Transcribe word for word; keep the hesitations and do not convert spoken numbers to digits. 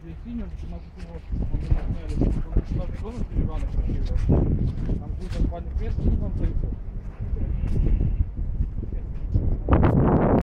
Здесь синим, у нас его, он не сняли, он сюда зону переваны красиво. Там будет спальный крест, и там зайдет.